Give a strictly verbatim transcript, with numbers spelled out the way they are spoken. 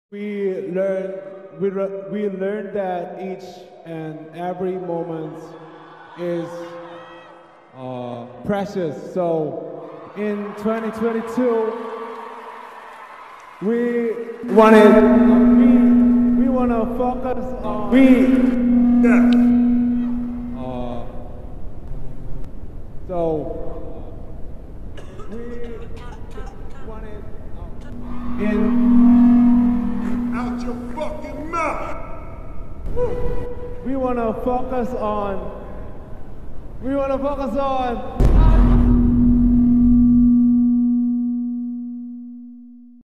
We learn we, re- we learn that each and every moment is uh, precious. So in twenty twenty-two, we wanted we we want to focus on we yeah. Uh, so we wanted um, in. Out your fucking mouth! We want to focus on, we want to focus on